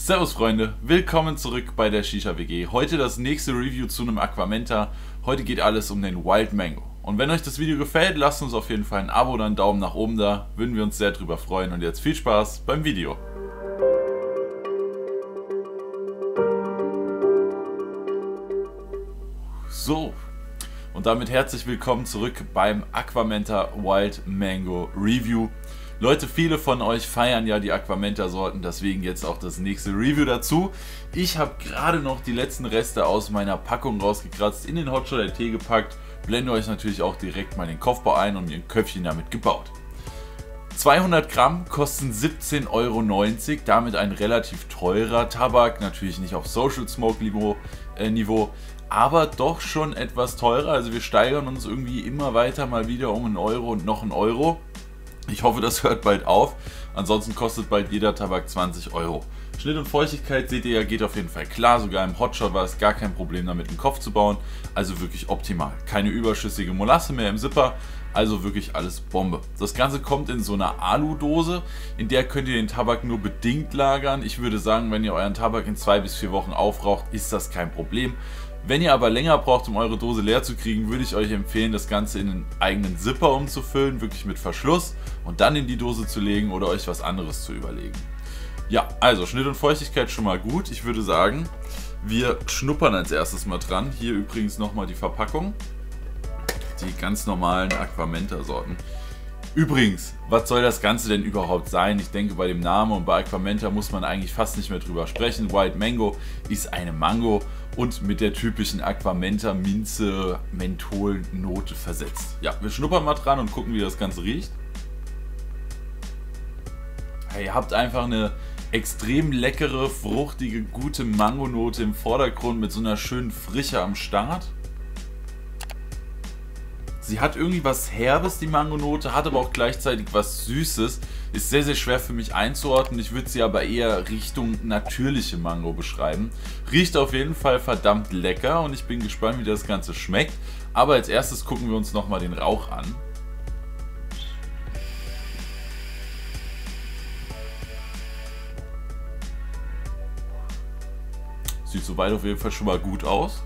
Servus Freunde, willkommen zurück bei der Shisha WG. Heute das nächste Review zu einem Aquamenta. Heute geht alles um den Wild Mango. Und wenn euch das Video gefällt, lasst uns auf jeden Fall ein Abo oder einen Daumen nach oben da. Würden wir uns sehr drüber freuen. Und jetzt viel Spaß beim Video. So, und damit herzlich willkommen zurück beim Aquamenta Wild Mango Review. Leute, viele von euch feiern ja die Aquamenta-Sorten, deswegen jetzt auch das nächste Review dazu. Ich habe gerade noch die letzten Reste aus meiner Packung rausgekratzt, in den Hot Shot LT gepackt, blende euch natürlich auch direkt mal den Kopfbau ein und mir ein Köpfchen damit gebaut. 200 Gramm kosten 17,90 €, damit ein relativ teurer Tabak, natürlich nicht auf Social Smoke Niveau, aber doch schon etwas teurer. Also wir steigern uns irgendwie immer weiter mal wieder um 1 Euro und noch 1 Euro. Ich hoffe, das hört bald auf, ansonsten kostet bald jeder Tabak 20 €. Schnitt und Feuchtigkeit, seht ihr ja, geht auf jeden Fall klar, sogar im Hotshot war es gar kein Problem damit, einen Kopf zu bauen, also wirklich optimal. Keine überschüssige Molasse mehr im Zipper, also wirklich alles Bombe. Das Ganze kommt in so einer Alu-Dose, in der könnt ihr den Tabak nur bedingt lagern. Ich würde sagen, wenn ihr euren Tabak in 2 bis 4 Wochen aufraucht, ist das kein Problem. Wenn ihr aber länger braucht, um eure Dose leer zu kriegen, würde ich euch empfehlen, das Ganze in einen eigenen Zipper umzufüllen, wirklich mit Verschluss und dann in die Dose zu legen oder euch was anderes zu überlegen. Ja, also Schnitt und Feuchtigkeit schon mal gut. Ich würde sagen, wir schnuppern als erstes mal dran. Hier übrigens nochmal die Verpackung. Die ganz normalen Aquamenta-Sorten. Übrigens, was soll das Ganze denn überhaupt sein? Ich denke, bei dem Namen und bei Aquamenta muss man eigentlich fast nicht mehr drüber sprechen. Wild Mango ist eine Mango und mit der typischen Aquamenta Minze Menthol Note versetzt. Ja, wir schnuppern mal dran und gucken, wie das Ganze riecht. Ja, ihr habt einfach eine extrem leckere, fruchtige, gute Mangonote im Vordergrund mit so einer schönen Frische am Start. Sie hat irgendwie was Herbes, die Mangonote, hat aber auch gleichzeitig was Süßes. Ist sehr, sehr schwer für mich einzuordnen. Ich würde sie aber eher Richtung natürliche Mango beschreiben. Riecht auf jeden Fall verdammt lecker und ich bin gespannt, wie das Ganze schmeckt. Aber als erstes gucken wir uns nochmal den Rauch an. Sieht soweit auf jeden Fall schon mal gut aus.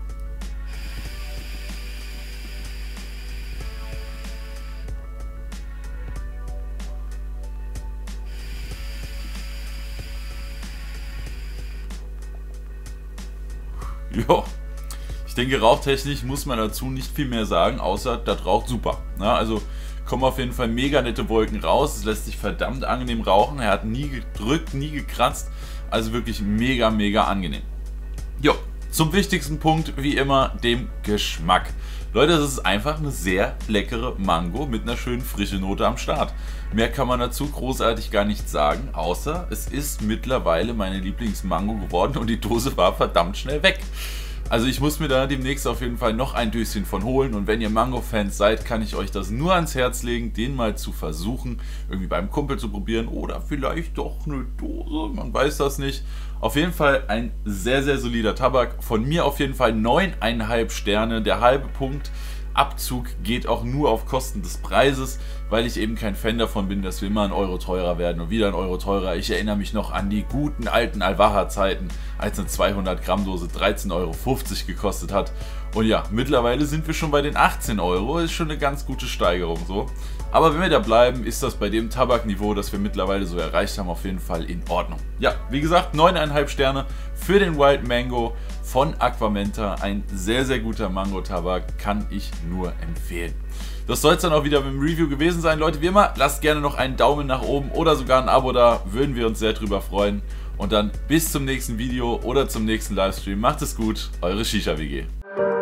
Ja, ich denke, rauchtechnisch muss man dazu nicht viel mehr sagen, außer das raucht super. Na, also kommen auf jeden Fall mega nette Wolken raus, es lässt sich verdammt angenehm rauchen, er hat nie gedrückt, nie gekratzt, also wirklich mega, mega angenehm. Jo, zum wichtigsten Punkt, wie immer, dem Geschmack. Leute, das ist einfach eine sehr leckere Mango mit einer schönen frischen Note am Start. Mehr kann man dazu großartig gar nicht sagen, außer es ist mittlerweile meine Lieblingsmango geworden und die Dose war verdammt schnell weg. Also ich muss mir da demnächst auf jeden Fall noch ein Döschen von holen und wenn ihr Mango-Fans seid, kann ich euch das nur ans Herz legen, den mal zu versuchen, irgendwie beim Kumpel zu probieren oder vielleicht doch eine Dose, man weiß das nicht. Auf jeden Fall ein sehr, sehr solider Tabak, von mir auf jeden Fall 9,5 Sterne, der halbe Punkt Abzug geht auch nur auf Kosten des Preises, weil ich eben kein Fan davon bin, dass wir immer 1 Euro teurer werden und wieder 1 Euro teurer. Ich erinnere mich noch an die guten alten Alvaha-Zeiten, als eine 200 Gramm Dose 13,50 Euro gekostet hat. Und ja, mittlerweile sind wir schon bei den 18 Euro, ist schon eine ganz gute Steigerung so. Aber wenn wir da bleiben, ist das bei dem Tabakniveau, das wir mittlerweile so erreicht haben, auf jeden Fall in Ordnung. Ja, wie gesagt, 9,5 Sterne für den Wild Mango von Aquamenta. Ein sehr, sehr guter Mango-Tabak, kann ich nur empfehlen. Das soll es dann auch wieder mit dem Review gewesen sein. Leute, wie immer, lasst gerne noch einen Daumen nach oben oder sogar ein Abo da, würden wir uns sehr drüber freuen. Und dann bis zum nächsten Video oder zum nächsten Livestream. Macht es gut, eure Shisha WG.